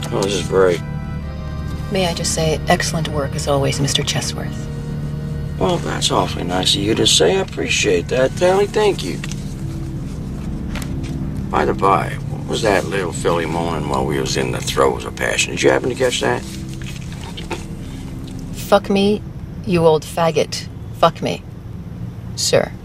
Oh, this is great. May I just say, excellent work as always, Mr. Chesworth. Well, that's awfully nice of you to say. I appreciate that, Tally. Thank you. By the by, what was that little filly moaning while we was in the throes of passion? Did you happen to catch that? Fuck me, you old faggot. Fuck me. Sir.